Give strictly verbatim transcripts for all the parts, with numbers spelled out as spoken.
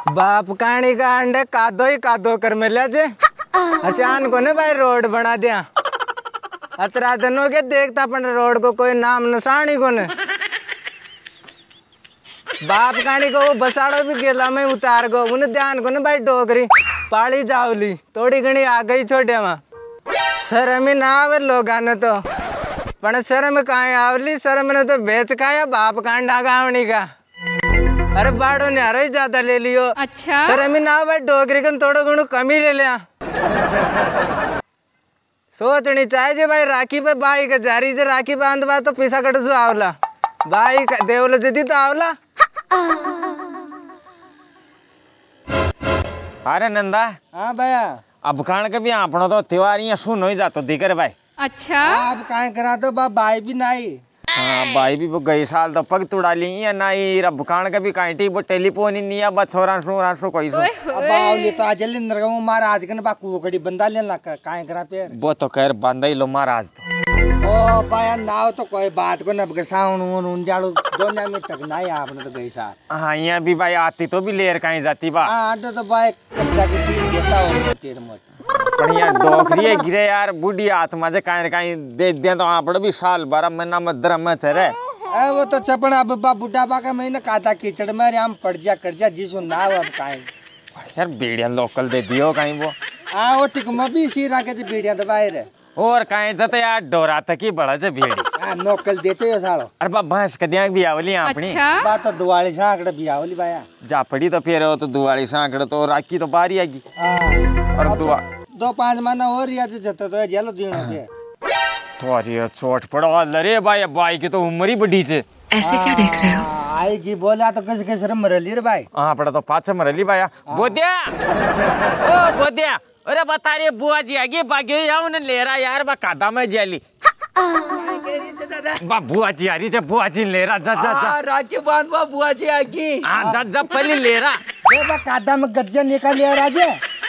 बाप कहानी का अंडे कादो ही कादो कर मिला जे अचान को ने भाई रोड बना दिया। अतरा दिन हो गया देखता अपन रोड को कोई नाम निशानी को ने। बाप कहानी को वो बसाड़ो भी गेला में उतार गो उन्हें ध्यान को ने भाई डोगरी पाली जावली थोड़ी घनी आ गई छोटे वहाँ शर्म ही ना आवे लोगा ने तो पण शर्म कहाँ आवली शर्म ने तो बेच खाया बाप कांडा गावनी का। अरे बाड़ो ने हरो ही ज्यादा ले लियो। अच्छा शर्म ही ना आवे डोगरी कन थोड़ो घणो कम ही ले लिया। सोचनी चाहिए भाई राखी पे बाई का जारी से राखी बांधवा तो पैसा कट सो आवला बाई देवलो जदी तो आवला। अरे नंदा हाँ भैया अब खान के भी आपनो तो त्योहार यहाँ सुन हो जातो दिकर भाई। अच्छा आप काहे करा तो बा भाई भी नहीं। हाँ भाई भी वो गई साल तो पग तुड़ा ली या नहीं रब खान के भी कांटी वो टेलीफोन ही नहीं है बस छोरा सो रासो कोई सो। अब बावली तो आज लिंदर का महाराज कन बा कुकड़ी बंदा लेना काहे करा पे वो तो खैर बंदा ही लो महाराज तो। ओ पाया नाव तो कोई बात को नब के साउन उन जाड़ो दोनों में तक नहीं आपने तो गई साल। हाँ यहाँ भी भाई आती तो भी लेर कहीं जाती बा। हाँ तो भाई कब्जा के पी देता हो तेरे मोट पर यहाँ डोकरी है गिरे यार बूढ़ी आत्मा जे कहीं कहीं दे दिया तो आप भी साल बारह महीना में दर में चले। ए वो तो चपन अब बा बुढ़ा बा का महीना काता कीचड़ में हम पड़ जा कर जा जिसो ना अब काहे यार बेड़िया लोकल दे दियो कहीं वो। हाँ वो टिक में भी सी रखे जे बेड़िया तो बाहर और कहीं जते यार डोरा तक ही बड़ा जे भेड़ी। हाँ नौकल देते हो सालो। अरे बा भैंस कदिया भी आवली अपनी। अच्छा बात तो दुआली सांकड़े भी आवली बाया जा पड़ी तो फिर वो तो दुआली सांकड़ तो राखी तो बारी आएगी। हाँ और दुआ दो पांच महीना और रिया से जता तो जेलो दिनों पे तो अरे चोट पड़ो अरे भाई भाई की तो उम्र ही बड़ी छे। ऐसे क्या देख रहे हो? आएगी बोला तो कैसे कैसे मरली रे भाई। हाँ पड़ा तो पाँच से मरली भाया बोध्या ओ बोध्या अरे बता रही बुआ जी आगे बागी जाओ ने ले रहा यार बा कादा में जेली बा बुआ जी आ रही है बुआ जी ले रहा जा जा जा राखी बांधवा बुआ जी आगी। हाँ जा जा पहले ले रहा ये बा कादा में गज्जा निकाल लिया राजे।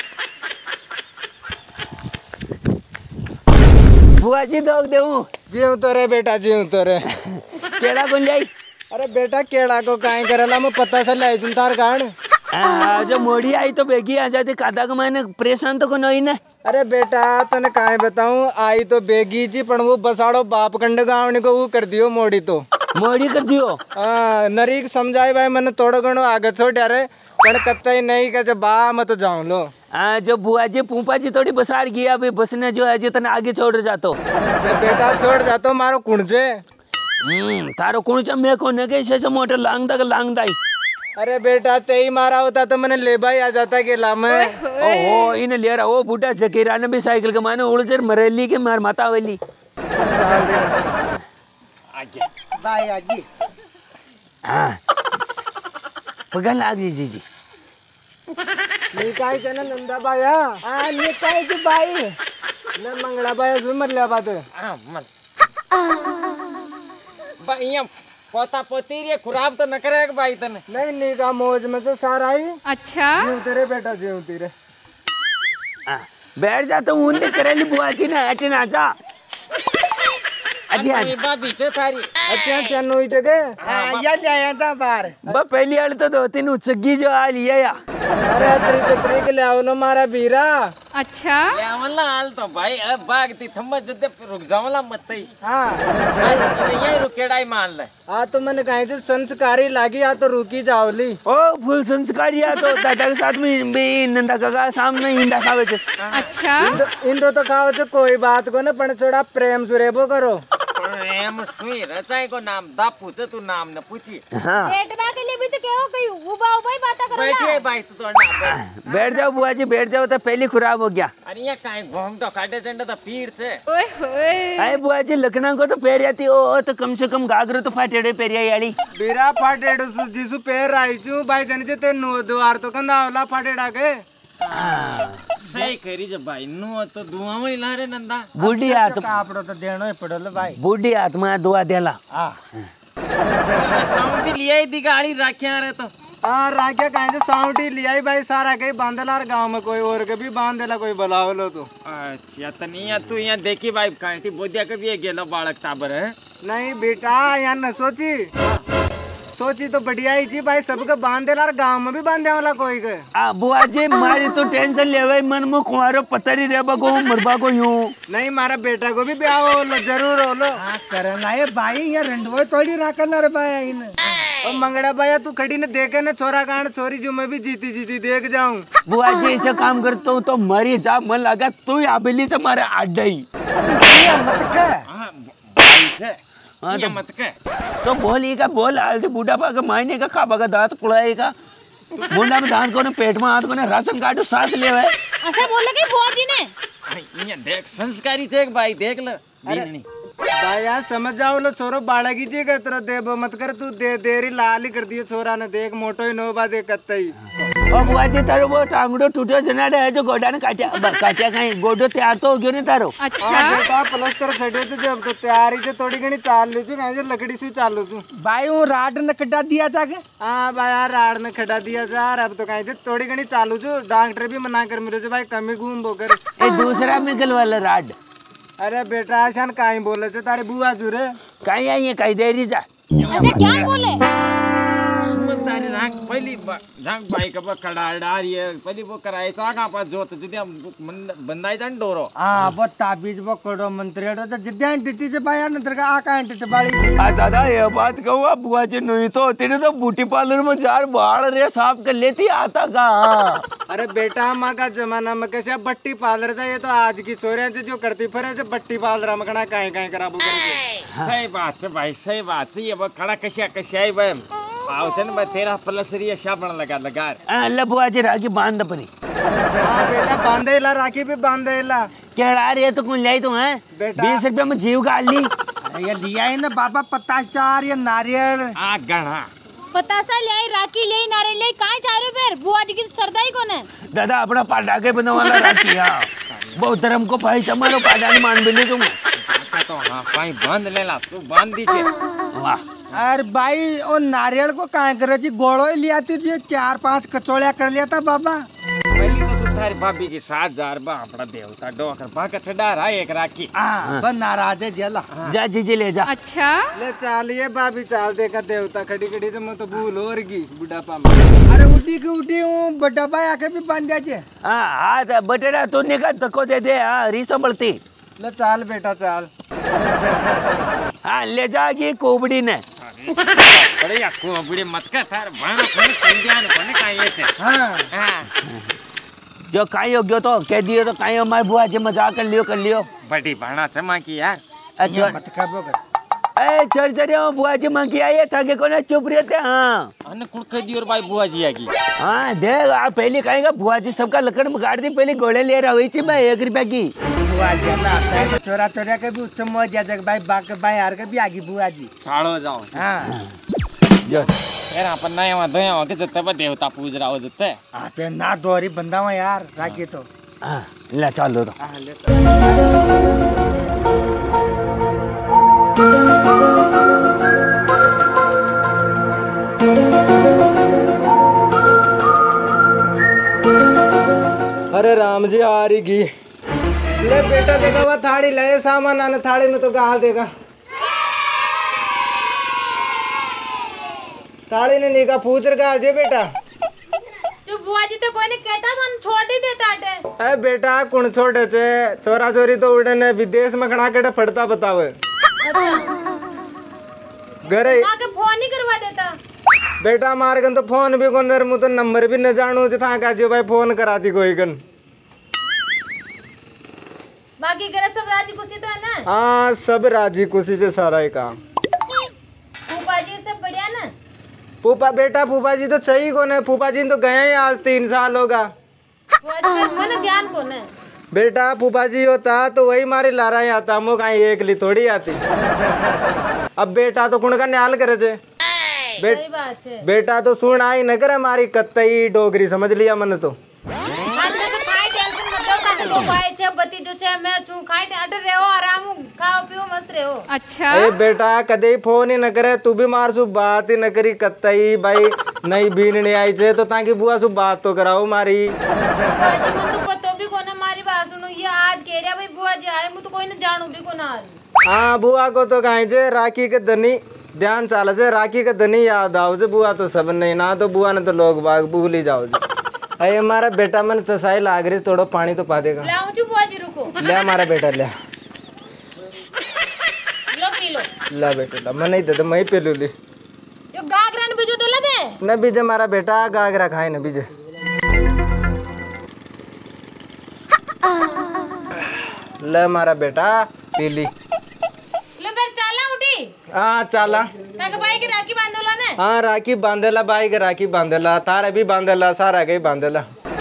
बुआ जी दोग देऊ जीव तो रे बेटा जीव तो रे केड़ा बन जाई। अरे बेटा केड़ा को काहे करेला मैं पता से लाई तुम तार गाड़ जो मोड़ी आई तो बेगी आ जाते कादा को मैंने परेशान तो को नहीं ना। अरे बेटा तने काहे बताऊं आई तो बेगी जी पण वो बसाड़ो बाप कंड गावने को वो कर दियो मोड़ी तो मोड़ी कर दियो। हाँ नरीक समझाए भाई मैंने थोड़ा घणो आगे छोड़ यारे पण कत्ता नहीं का जब बा मत जाऊं लो। हाँ जो बुआ जी पूपा जी थोड़ी बसार गया अभी बसने जो है जो तने आगे छोड़ जातो बेटा छोड़ जातो मारो कुणजे हम्म तारो कुण च मैं को ने के से मोटर लांग दा लांग दाई। अरे बेटा ते ही मारा होता तो मैंने ले भाई आ जाता के लामे ओहो इने ले रहा वो बूढ़ा जकेरा ने भी साइकिल के माने उड़जर मरेली के मार माता वाली आगे भाई आगे। हाँ पगल आ जी जी जी निकाय के ना नंदा बाया हाँ निकाय के भाई न मंगला बाया सुन मर ले बात हाँ मत भाई यहाँ पोता पोती रे खराब तो न करेगा भाई तने नहीं निका मौज में से सारा ही। अच्छा जीव तेरे बेटा जीव तेरे बैठ जा तो ऊंधे करेली बुआ जी ने हटे ना जा अजी अरे बा पीछे थारी अच्छा अच्छा नोई जगह हाँ या ले आया था बाहर बा पहली वाली तो दो तीन उचगी जो आ लिया या अरे तरीक तरीक ले आओ ना मारा बीरा। अच्छा या मतलब हाल तो भाई अब भागती थम्मा जदे रुक जाओला मत ही हाँ भाई यही रुकेड़ा ही मान ले। हाँ तो मैंने कहा जो संस्कारी लागी आ तो रुकी जाओली ओ फुल संस्कारी या तो दादा के साथ में भी नंदा काका सामने हिंदा खावे छे। अच्छा इंदो तो खाओ छे कोई बात को ना पण छोड़ा प्रेम सुरेबो करो प्रेम सुई रचाई को नाम दा पूछे तू नाम न पूछी। हाँ बैठवा के लिए भी तो क्यों कहीं उबा उबा ही बातें करो बैठिए भाई तू तो ना बैठ जाओ बुआ जी बैठ जाओ तो पहली खराब हो गया। अरे ये काहे घोंग तो काटे चंडा तो पीड़ से ओए होए अरे बुआ जी लखना को तो पैर आती ओ तो कम से कम गागरो तो फाटेड़े पैरिया याली बीरा फाटेड़ो जिसु पैर आई चू भाई जन जे ते नो द्वार तो कंदा आवला फाटेड़ा के सही करी जब भाई नो तो दुआ में ला रे नंदा बूढ़ी हाथ आपड़ो तो देनो ही पड़ल भाई बूढ़ी हाथ में दुआ देला। हां साउंड लिया ही दी गाड़ी रखे रे तो हाँ राख्या कहीं से साउंडी लिया भाई सारा कहीं बांधलार गांव में कोई और के भी बांध देला कोई बुलाव लो तो। अच्छा तो नहीं तू यहाँ देखी भाई कांटी बोधिया के भी गेलो बालक टाबर है नहीं बेटा यहाँ न सोची सोची तो बढ़िया ही जी भाई, सबके बांध देला, गांव में भी बांधे वाला कोई के। आ बुआ जी मारी तो टेंशन लेवे मन में कुंवारो पता नहीं रेबा को मरबा को यूं नहीं, मारा बेटा को भी ब्याह हो लो, जरूर हो लो। हाँ करना है भाई, ये रंडवो थोड़ी राखना रे भाई इन। और मंगड़ा भैया तू खड़ी ने देखे ना छोरा कांड छोरी जो मैं भी जीती जीती देख जाऊं। बुआ जी ऐसा काम करता हूँ तो मरी जा, मन लगा तू आबेली से मारे आड्डा ही मत के हाँ भाई से हाँ, ये तो- मत के तो बोली का बोल हाल से बूढ़ा पा का मायने का खाबा का दांत कुड़ाए का मुंडा में दांत को ने पेट में हाथ को ने राशन कार्ड सांस ले है। ऐसा बोल लगे बुआ जी ने। ये देख संस्कारी से एक भाई देख ले दीनी भाई यार समझ जाओ लो, छोरो बाड़गी जी का तरह दे बो मत कर, तू दे देरी लाल ही कर दियो छोरा ने, देख मोटो ही नोबा दे कत्तई। ओ बुआ जी तारो वो टांगड़ो टूटो जनाडे है जो गोडा ने काटिया ब- काटिया कहीं गोडो तैयार तो हो गयो ने तारो। हाँ बेटा प्लस्तर छड़ियो तो जब तो तैयारी से थोड़ी घणी चाल लो छु, कहीं से लकड़ी से चाल लो छु। भाई वो राड ने कटा दिया जाके। हाँ भाई यार राड ने खड़ा दिया जा, अब तो कहीं से थोड़ी घणी चालू छु, डॉक्टर भी मना कर मिलो भाई कमी घूम बोकर। ए दूसरा में गल वाला राड अरे बेटा आशान काई बोले छे तारे बुआ जुरे कहीं आई है कहीं देरी जा। ऐसा क्या बोले? समझदारी राख पहिली झांग भाई का बा खड़ा डार ये पहिली वो कराए सागा पर जोत जिद्या बंदाई जान डोरो हाँ वो ताबीज वो कड़ो मंत्री तो जिद्या डिटी से पाया नंतर का आका डिटी बाड़ी। आ दादा ये बात कहूँ बुआ जी नहीं तो तेरे तो ब्यूटी पार्लर में जार बाढ़ रे साफ कर लेती आता का। अरे बेटा माँ का जमाना में कैसे बट्टी पार्लर था, ये तो आज की छोरियां जो करती फिर जो बट्टी पार्लर में कहीं कहीं कराबू करके। सही बात से भाई सही बात से ये वो खड़ा कशिया कशिया ही भाई आवचन में तेरा प्लसरी शाबण लगा लगा अल्लाह बुआ जी राखी बांध परी हाँ बेटा बांधेला राखी भी बांधेला क्या रहे तो कौन लाई तो है बेटा। बीस रुपया में जीव गाल ली। अरे ये लिया है ना बाबा पताचार ये नारियल। आ गणा पतासा ले आई, राखी ले आई, नारियल ले आई, कहाँ जा रहे हो फिर? बुआ जी की सरदाई कौन है? दादा अपना पाटाके बना वाला राखी हाँ बहुत धर्म को भाई चमारो पाटाने मान बिले तुम तो हाँ भाई बांध लेला तू बांध दीजिए। वाह अरे भाई वो नारियल को कहाँ करे जी, गोड़ो ही लिया थी जी, चार पांच कचौड़िया कर लिया था बाबा। पहली तो तू थारी भाभी की साथ जार बा अपना देवता डोकर बा का छड़ा रहा एक राखी हाँ बस नाराज है जेला। जा जीजी ले जा। ले चालिए भाभी चाल देखा देवता खड़ी खड़ी तो मैं तो भूल हो रही बुढ़ापा में। अरे उठी की उठी हूँ बड्डा भाई आके भी बन जाए। हाँ हाँ बटेरा तू निकल तको दे दे हाँ री संभलती। ले चाल बेटा चाल। हाँ ले जागी कोबड़ी ने बड़े याको बड़े मत का थार बाणा कोने कंदियान कोने का ये से हाँ हां जो काई हो गयो तो कह दियो तो काई हमारे बुआ जी मजाक कर लियो कर लियो। बड़ी बाणा से मां की यार अच्छा मत खाबो कर। ए चर चरिया बुआ जी मां की आई थाके कोने चुप रहते हाँ अन कुड़ कह दियो भाई बुआ जी आगी हाँ देख आ पहले कहेगा बुआ जी सबका लकड़ में गाड़ दी पहले गोले ले रहा हुई थी मैं एक रुपया की बुआ जी ना आता है तो चोरा चोरा के भी उत्सव मौज जाए भाई बाक भाई यार के भी आगी बुआ जी। साड़ो जाओ हाँ जो यार अपन नया वहां दया वहां के जत्ते पर देवता पूज रहा हो जत्ते हाँ पे ना दोरी बंदा हुआ यार राखी तो। हाँ ले चल दो तो हाँ ले अरे राम जी आ रही गी। ले बेटा देखा हुआ थाड़ी ले सामान आने थाड़ी में तो गाल देगा। थाड़ी ने निका पूछ रखा जे बेटा। जो बुआ जी तो कोई ने कहता था छोड़ ही देता आटे। अरे बेटा कुण छोटे चे चोरा चोरी तो उड़े ने विदेश में खड़ा के फटता बतावे। अच्छा घरे माँ के फोन नहीं करवा देता। बेटा मार गन तो फोन भी कौन मुँह तो नंबर भी न जानू जो था का जो भाई फोन कराती कोई गन। बाकी घर सब राजी खुशी तो है ना? हाँ सब राजी खुशी से सारा ही काम। फूफा जी सब बढ़िया ना? फूफा बेटा फूफा जी तो सही कौन है, फूफा जी तो गए ही आज तीन साल होगा। बुआ जी फिर मैंने ध्यान कौन है? बेटा फूफा जी होता तो वही मारी लारा ही आता, मुँह कहीं एक ली थोड़ी आती। अब बेटा तो कुण का न्याल करे थे। बेट, सही बात है। बेटा तो सुन आई न करे हमारी कत्तई डोगरी समझ लिया मन तो। आज मैं तो खाई टेंशन मत लो का तो भाई छे बत्ती जो छे मैं छु खाई अडर रहो आराम खाओ पियो मस्त रहो। अच्छा ए बेटा कदे ही फोन ही न करे, तू भी मार सु बात ही न करी कत्तई भाई नई बीन नहीं आई छे तो ताकि बुआ सु बात तो कराओ मारी। बुआ जी मन तो पतो भी कोना मारी बात सुनो ये आज कह रहा भाई बुआ जी आए मु तो कोई न जानू भी कोना आ रही। हाँ बुआ को तो कहीं छे राखी के दनी ध्यान चाल से राखी का धनी याद आओ जे बुआ तो सब नहीं ना तो बुआ ने तो लोग बाग भूल ही जाओ जे। अरे हमारा बेटा मन तसाई लाग रही थोड़ा पानी तो पा देगा। लाऊं चुप बुआ जी रुको। ले हमारा बेटा ले लो पी लो। ला बेटा ला मैं नहीं देता मैं ही पे लू ली। यो गागरा ने बिजो देला दे। न बीजे हमारा बेटा गागरा खाए न बीजे। ले हमारा बेटा पी ली। लो फिर चाला उठी। हाँ चाला। ताके भाई की राखी बांधोला ने। हाँ राखी बांधेला भाई के राखी बांधेला तारा भी बांधेला सारा के बांधेला।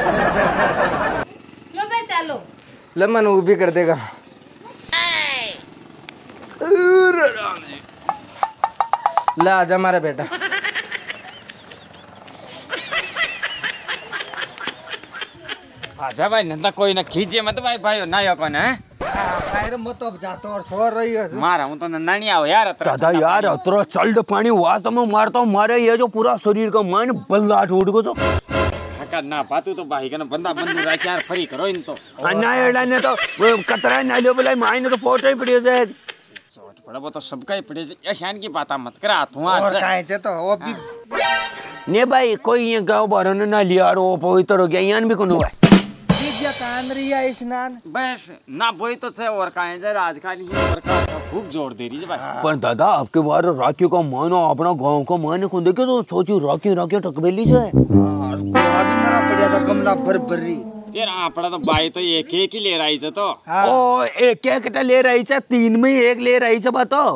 लो फिर चालो। ले मन वो भी कर देगा। ले आजा हमारा बेटा। आजा भाई नंदा कोई ना खींचे मत भाई भाई ना यो कौन है बाहेर मत अब जातो और सो रही है मारा हूं तो नंदा नहीं आओ यार अत्र दादा यार अतरो चल्ड पानी वास्तव में मारता हूँ मारे ये जो पूरा शरीर का मन बल्लाट उठ गो तो का ना बातू तो भाई का बंदा बंदू राख यार फरी करो इन तो अन्ना एड़ा ने तो वो कतरा नालियो बोला माई ने तो फोटो ही पड़ी से चोट पड़ा वो तो सबका ही पड़े ये शान की बात मत करा हाथों और हाथ काहे से तो वो भी ने भाई कोई ये गांव बारो ने ना लिया वो पवित्र हो गया यान भी कोनो है दिव्या कान रही है स्नान बस ना बोई तो छे और काहे जे आज खाली ये और का खूब जोर दे रही है भाई पर दादा आपके बार राखी का मानो अपना गांव का माने को देखे तो छोची राखी राखी टकबेली जो है और कोड़ा भी नरा पड़िया था गमला भर भर रही यार आपड़ा तो भाई तो एक एक ही ले रही है तो ओ एक एक टा ले रही है तीन में एक ले रही है बताओ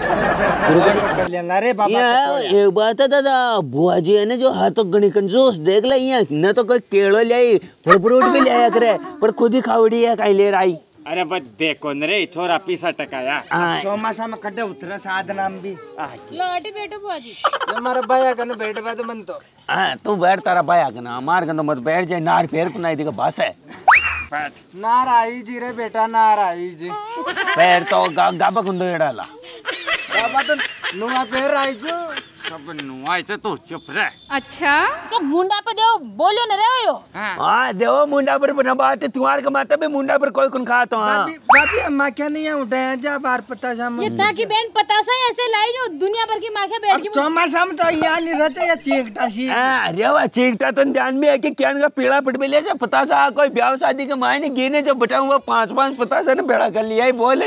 कर लेना रे बाबा ये एक बात है दादा बुआ जी है ना जो हाथों गणी कंजूस देख ले यहाँ न तो कोई केड़ो ले आई फल फ्रूट भी ले आया करे पर खुद ही खावड़ी है कहीं ले रही अरे बस देखो न रे छोरा पीसा टकाया चौमासा में कटे उतरे साध नाम भी लो हटी बैठो बुआ जी। हमारा भैया कन बैठ बा तो मन तो हाँ तू बैठ तारा भाया का ना मार तो मत बैठ जाए नार पैर को नहीं देगा बस है बैठ नाराई जी रे बेटा नाराई जी पैर तो गा, गाबा कुंदो डाला बाबा तो नुआ पैर आई जो सब नुआई से तो चुप रह अच्छा तो मुंडा पे देव बोलो न रे यो। हाँ देवो मुंडा पर बना बात है तुम्हारे का माता भी मुंडा पर कोई कुन खाता हाँ बाबी बाबी अम्मा क्या नहीं उठाया जा बार पता शाम ये ताकि बहन पतासा ही ऐसे लाई जो दुनिया भर की माखे बैठ की चौमासा में तो यहाँ नहीं रहते या चीकटा सी अरे वाह चीकता तो ध्यान में है कि क्या का पीड़ा पट ले जा पता सा कोई ब्याह शादी के मायने गिने जब बटा हुआ पांच पांच पता सा ने बेड़ा कर लिया बोल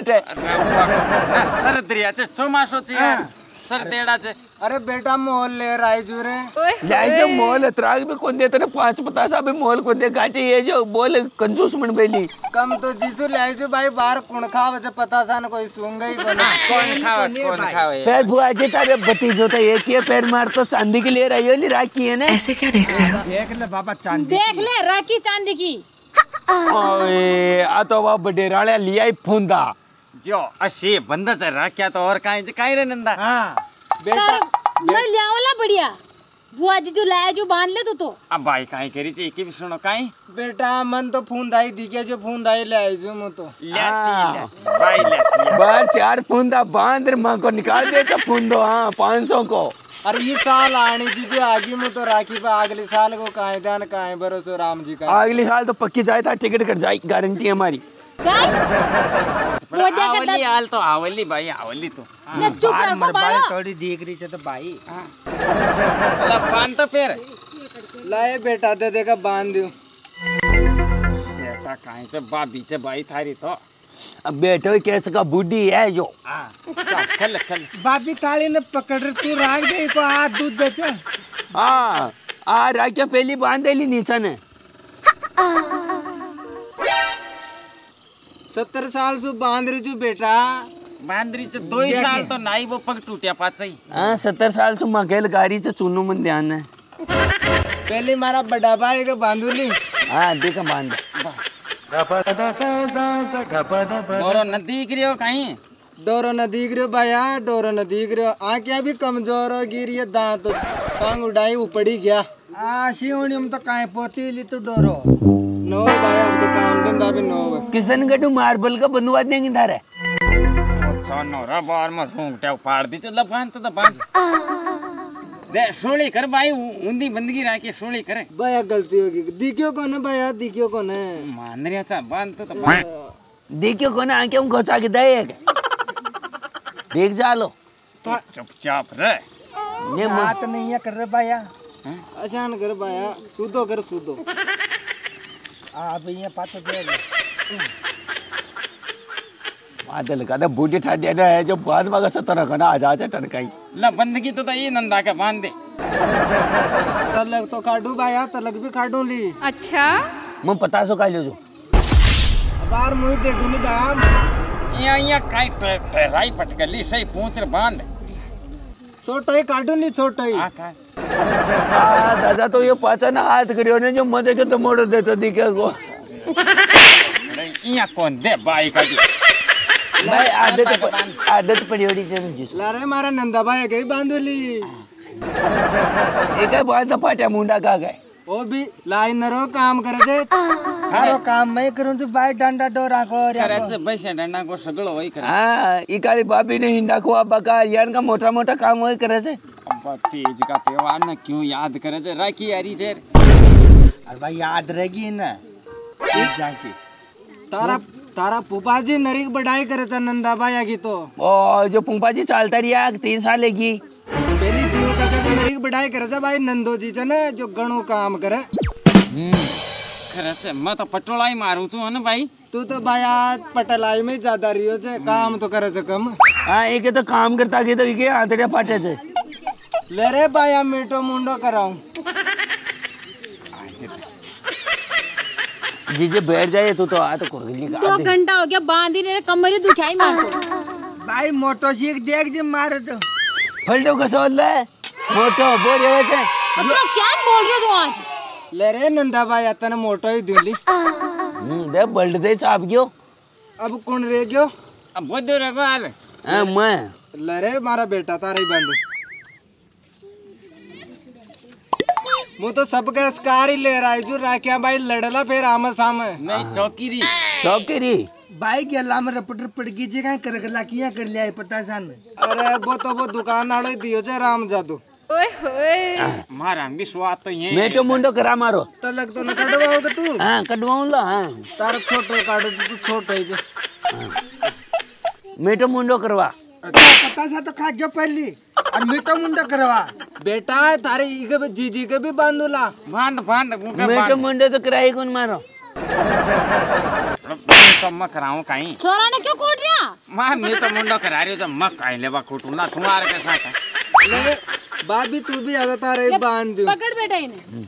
सर दरिया से चौमासो चे सर देड़ा से अरे बेटा मोल ले राई जू रे जाए जो मोल त्राग भी कौन देते ना पांच पता सा भी मोल को दे गाचे ये जो बोल कंजूस मन बेली कम तो जीसु ले जो भाई बाहर कुण खा वजह पता सा न कोई सूंगा ही कोना कौन खावा कौन खावे पैर बुआ जी तारे भतीजो तो एक ही पैर मार तो चांदी के लिए रही हो ली राखी है ना ऐसे क्या देख रहे हो? देख ले बाबा चांदी देख ले राखी चांदी की। ओए आ तो वह बडेराड़ा लिया ही फूंदा जो अशी बंदा से रख्या तो और काहे काहे रे नंदा हाँ तार मैं लियावला बढ़िया बुआ जी जो लाया जो बांध ले तू तो अब भाई काहे करी चे एक भी सुनो काहे बेटा मन तो फूंदाई दिखे जो फूंदाई ले आई जो मु तो लेती ले भाई लेती बार चार फूंदा बांध रे माँ को निकाल दे तो फूंदो हाँ पाँच सौ को अरे ये साल आनी जी जो आगे मु तो राखी पे अगले साल को काहे ध्यान काहे भरोसे राम जी का अगली साल तो पक्की जाए था टिकट कर जाए गारंटी हमारी गाय वो क्या आवली करता हाल तो आवली भाई आवली तो ने चुप रखो बाई बाड़ो थोड़ी देख रही तो भाई ला पान तो फिर लाए बेटा दे देगा बांध दू बेटा काहे से बा बीचे भाई थारी तो अब बेटो कैसे का बुढ़ी है जो चल चल बाबी ताली ने पकड़ तू राख दे को हाथ दूध बेचे हाँ आ राखिया पहली बांध देली नीचा ने सत्तर साल से बांध रही जो बेटा बांदरी से दो ही साल तो नाई वो पग टूटिया पाच ही हाँ सत्तर साल से मकेल गाड़ी से चुनू मन ध्यान है पहले मारा बड़ा भाई का बांधूली हाँ देखा बांध मोरो न दिख रही हो कहीं डोरो न दिख रहे भैया डोरो न दिख रहे आँखें भी कमजोर हो गिरी है दांत सांग उड़ाई उपड़ी गया आ शिवनी में तो काहे पोती ली तू डोरो नो भाई अब तो काम धंधा भी नो किशन गड्ढू मार्बल का बंदूक देंगे इधर है अच्छा नोरा बार में रूंगटा पाड़ दी चल बांध तो बांध दे सोली कर भाई उंदी बंदगी राखी सोली करे भैया गलती होगी दिखियो कौन है भैया दिखियो कौन है मान रही अच्छा बांध तो बांध देखियो कौन आके हम घोचा के दे देख जा लो तो चुपचाप रह। ने म बात नहीं है कर रहे बाया। अचान कर बाया सूदो कर सूदो अब ये पाछो दे बादल का बूढ़ी ठाडिया ने है जो बाद में सतर कना आ जा टनकाई ला बंदगी तो ये नंदा के बांध दे। तलक तो काटू बाया तलक भी काटू ली। अच्छा मैं पता सो का लो जो बार मुई दे दूनी बाया या या काई राई पटकली सही पूछ रे बांध छोटो ही काटू ली छोटो ही आ का आ दादा तो ये पाचा ना हाथ करियो ने जो मदे के तो मोड़ दे तो दिखे को अरे या कौन दे बाई का दी भाई आदत आदत पड़ी होड़ी जन जिस लारे मारा नंदा बाया के बांधू ली एक है बात पाटा मुंडा का गए ओ भी लाई नरो काम करे छे सारो काम मैं करूं जो बाय डंडा डोरा को करायचं पैसे डंडा को सगळं होई करे। हां इकाली बाबी ने हिंडा को अब्बा का यान का मोटा मोटा काम होई करे से अब्बा तेज का त्योहार ना क्यों याद करे छे राखी यारी छे। अरे भाई याद रहेगी ना जाके तारा तारा पुपाजी नरीक बढ़ाई करे छे नंदा बाया की तो ओ जो पुंपाजी चालता रिया तीन साल लेगी पहली जीव चाचा तो नरीक बढ़ाई करे छे भाई नंदो जी छे ने जो घणो काम करे। खरच मैं तो पटोला ही मारू छू है भाई। तू तो बाया पटलाई में ज्यादा रियो छे काम तो करे छे कम। हां एक तो काम करता के तो के आंतड़िया फाटे छे ले रे बाया मीठो मुंडो कराऊं जीजे बैठ जाए तू तो आ तो कोरगली का दो घंटा हो गया बांधी रे कमर ही दुखाई मार को। भाई मोटो सीख देख जे मारे तो फलटो का सोल ले मोटो बोर है के तो क्या बोल रहे हो तू आज? ले रे नंदा बाया तने मोटो ही दूली हम्म दे बल्ड दे साहब गयो अब कौन रह गयो अब बहुत देर है यार। हां मैं ले रे मारा बेटा तारा ही बांधू मु तो सबके स्कार ही ले रहा है जो राखिया भाई लड़ला फिर आम साम नहीं चौकीरी चौकीरी भाई के लाम रपट रपट की जगह कर गला किया कर लिया पता सान। अरे वो तो वो दुकान वाले दियो छे राम जादू ओए होए मारा विश्वास तो ये मैं तो मुंडो करा मारो तलक तो न कटवाओगे तू हां कटवाऊं ला हां तार छोटो काट तू छोटो ही जे मैं तो मुंडो करवा पता सा तो खा गयो पहली और मीठो मुंडा करवा बेटा तारे इके जीजी के भी बांधूला बांध बांध मुका मैं तो मुंडो तो कराई कौन मारो तो मैं कराऊं कहीं छोरा ने क्यों कोट दिया? मां मैं तो मुंडो करा रही तो मैं काई लेवा कोटूंगा तुम्हारे के साथ ले भाभी तू भी आजा तारे बांध दू पकड़ बेटा इन्हें।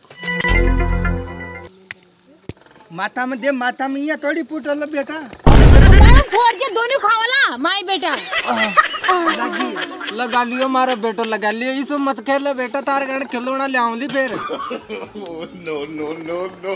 माथा में दे माथा में ये थोड़ी पुटल बेटा तारा फोड़ के दोनों खावला माई बेटा। लगी लगा लियो मारा बेटो लगा लियो इसो मत खेले बेटा तारे गण खिलौना ले आऊंली फिर नो नो नो नो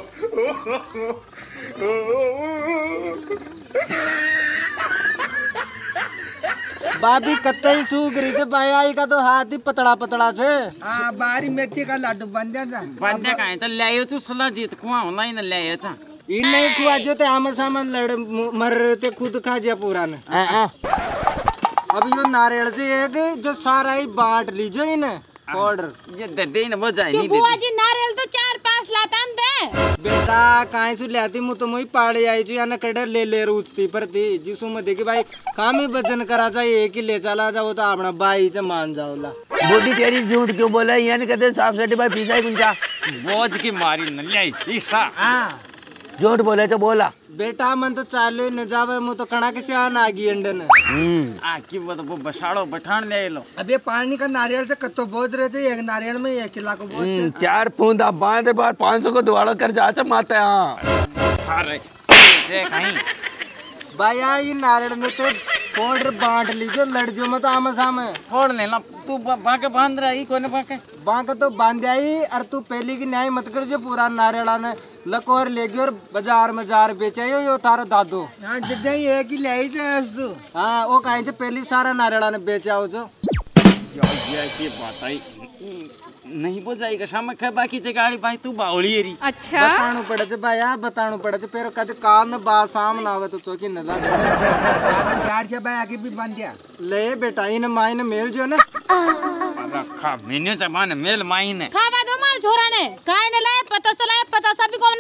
भाभी कतई सूख रही छे बाया का तो हाथ ही पतड़ा पतड़ा छे। हां बारी मेथी का लाडू बन जा बंदे काई तो ले आयो तू सला जीत कुआ होला ही न ले आयो था इन नहीं खुआ जो ते आम सामान लड़ मर ते खुद खा जा पूरा ने। हां हां अब यो नारियल से एक जो सारा ही बांट लीजो इन ऑर्डर ये दे दे न बजाई जो नहीं बुआ दे जी नारियल तो चार पांच लाता दे। बेटा काहे सु लाती मु तो मोई पाड़े आई छु या न कड़े ले ले रूचती परती जिसु में देखी भाई काम ही वजन करा चाहिए एक ही ले चला जाओ तो अपना बाई से मान जाओला बोटी तेरी झूठ क्यों बोला यानी कहते साफ सटी भाई पीसा ही कुंचा बोझ की मारी न ले आई ईसा हां झूठ बोले तो बोला बेटा मन तो चालू न जावे मु तो कणा के आन आ गई अंडन हम्म आ की वो तो वो बसाड़ो बठान ले लो अबे पानी का नारियल से कत्तो बोझ रहे थे एक नारियल में एक किलो को बोझ हम्म, चार फूंदा बांध बार पाँच सौ को दुआड़ा कर जा माते हाँ अरे से कहीं बाया ये नारियल में ते पाउडर बांट लीजो लड़ जो मत आम साम फोड़ लेना तू बाके बांध रहा ही कोने बाके बांक तो बांध आई और तू पहली की न्याय मत कर जो पूरा नारियला ने लकोर ले गयो और बाजार में जार बेचे यो यो तारा दादो। हां जदे एक ही ले आई थे तू हाँ वो कहीं से पहली सारा नारियला ने बेचा हो जो जो ये की बात आई नहीं बजाएगा शाम के बाकी से गाड़ी भाई तू बावली री अच्छा बताणु पड़े छे भाया बताणु पड़े छे फिर कद कान बा साम ना आवे तो चौकी न लागे चार से भाई आगे भी बन गया ले बेटा इन माइन मेल जो ना रखा मैंने जमान मेल माई ने खावा दो मार छोरा ने काय ने लाए पता से लाए पता सा भी को ने खावा दे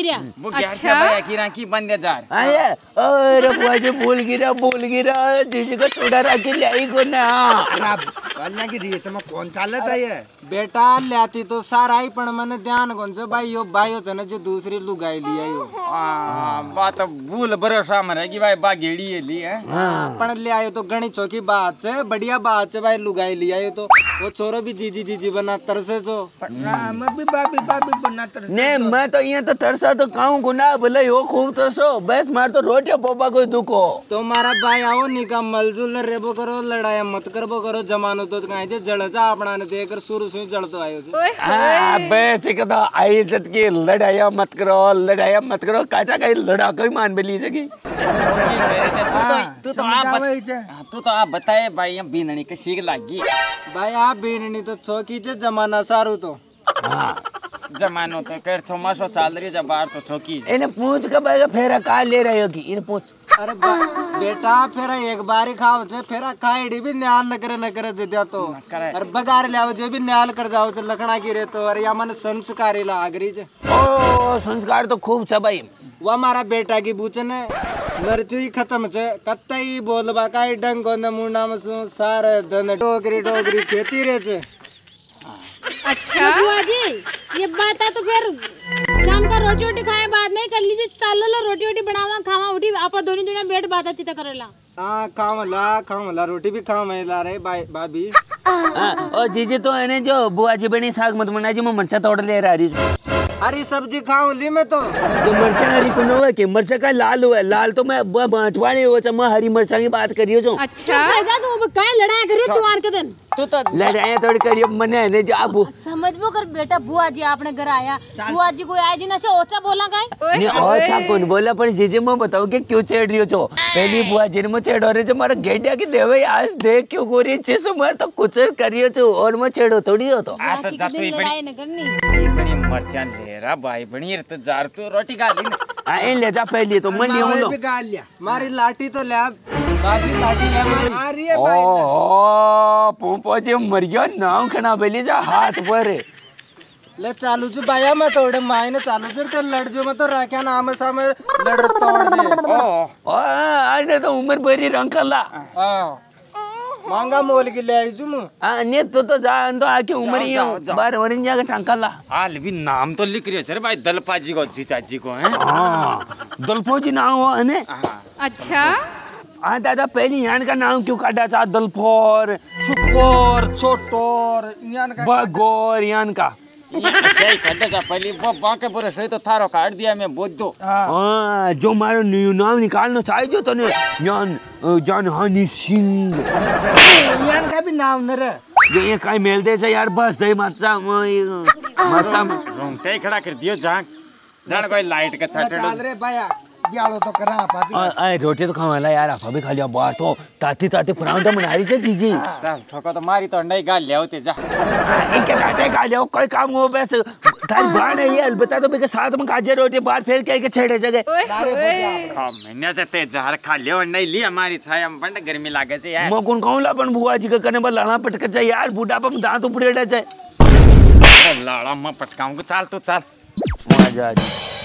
गिरा। वो क्या क्या भैया की राखी बंद है जार आया अरे बुआ जी भूल गिरा भूल गिरा जीजी को थोड़ा राखी लाई को ना कन्या की रीत में कौन चालत है ये बेटा लाती तो सारा ही पण मैंने ध्यान कौन से भाई यो भाई होता ना जो दूसरी लुगाई लिया यो आ, बात भूल भरोसा में रहेगी भाई बा गेड़ी है ली है पण ले आयो तो गणी चौकी बात है बढ़िया बात है भाई लुगाई लिया यो तो वो चोरो भी जीजी जीजी बना तरसे जो मैं भी बाबी बाबी बना तर ने मैं तो यहाँ तो तरसा तो खाऊं गुना भले यो खूब तरसो बस मार तो रोटियां पोपा कोई दुखो तो मारा भाई आओ निका मलजुल रेबो करो लड़ाया मत करबो करो जमानो तो कहीं जे जड़ जा अपना ने देकर शुरू से जड़ तो आयो जे हाँ बस एक तो आई इज्जत की लड़ाया मत करो लड़ाया मत करो काटा कहीं लड़ा कोई मान में ली सकी तू तो आप तू तो आप बताए भाई यहाँ बीननी के सीख लागी भाई आप बीननी तो चौकी जे जमाना सारू तो जमानो तो कर छो मासो चाल रही जब बाहर तो चौकी इन्हें पूछ के भाई फेरा का ले रहे हो कि इन्हें पूछ अरे बेटा फिर एक बार ही खाओ छे फिर खाईडी भी न्याल न करे न करे जिद्या तो और बगार ले आओ जो भी न्याल कर जाओ छे लखना की रे तो अरे या मन संस्कारी लागरी छे ओ संस्कार तो खूब छ भाई वो हमारा बेटा की बूचन है मरचू ही खत्म छे कत्तई बोलबा काई डंग गोंद मुंडा में सु सारे धन डोगरी डोगरी खेती रे छे अच्छा बुआ जी ये बात है तो फिर शाम का रोटी वोटी खाए बाद में कर लीजिए चलो लो रोटी वोटी बनावा खावा उठी आप दोनों जने बैठ बात अच्छी तरह करेला हाँ खावला खावला रोटी भी खाव मैं ला रहे भाई भाभी हाँ और जीजी तो है जो बुआ जी बनी साग मत बना जी मैं मरचा तोड़ ले रहा हूँ हरी सब्जी खाऊं ली मैं तो जो मरचा हरी को हुआ कि मरचा का लाल हुआ लाल तो मैं बांटवाने हुआ था मैं हरी मरचा की बात करियो जो अच्छा तुम क्या लड़ाई करियो तुम्हारे के दिन तू तो लड़ाई थोड़ी करियो मने है जो आप समझबो कर बेटा बुआ जी आपने घर आया बुआ जी को आया जी ना से ओचा बोला काय नहीं और अच्छा कौन बोला पर जीजी मैं बताओ कि क्यों छेड़ रही हो जो पहली बुआ जी ने मैं छेड़ो रहे जो मारा गेडिया की देवे आज देख क्यों go रही चीज मैं तो कुछ करियो जो और मैं छेड़ो थोड़ी हो तो आ तो जा तू लड़ाई न करनी ये बड़ी मरचान ले रहा भाई बनी तो जार तू रोटी खा ली ना आ इन ले जा पहले तो मैं नहीं हूं भी गाल लिया मारी लाठी तो ले भाभी लाठी ले मारी आ रही है ओ पोपो जी मर गया नाव खना बेली जा हाथ पर ले चालू जो बाया मैं तोड़े माई ने चालू जो ते लड़ जो मैं तो राख्या नाम सामे लड़ तोड़ दे ओ ओ आने तो उम्र भरी रंग कला हां मांगा मोल की ले आई जू मु आ ने तो तो जा तो आके उम्र ही बार वरिन जाके टंकला हाल भी नाम तो लिख रही है सर भाई दलपा जी को जीजा जी को है हां दलपो जी नाम हो ने अच्छा आ दादा पहली यान का नाम क्यों काटा चा दलफोर सुकोर छोटोर यान का बगोर यान का सही खड्डे जा पहली वो बाके पूरे सही तो थारो काट दिया मैं बोझ दो हां जो मारो न्यू नाम निकालनो चाहिए जो तने यान जान हनी सिंह यान का भी नाम न रे जो ये काई मेल दे से यार बस दे माचा माचा रोंगटे खड़ा कर दियो जहां जान कोई लाइट का छाटड़ो डाल रे भाया ब्यालो तो करा पापी आ रोटी तो खावाला यार आप भी खा लिया बाहर तो ताती ताती परांठा बना रही थी जीजी चल थको तो मारी तो नहीं गाल ले होते जा एक काटे खा लिया कोई काम हो बस थाल बाण है ये अलबत्ता तो मेरे साथ में काजे रोटी बाहर फेर के के छेड़े जगह खा महीने से ते जार खा ले और नहीं ली हमारी छाया में बंद गर्मी लागे से यार मैं कौन कहूं ला पण बुआ जी का करने पर लाना पटक जाए यार बुढ़ापा में दांत उपड़ेड़ा जाए लाड़ा मैं पटकाऊंगा चल तू चल मजा आ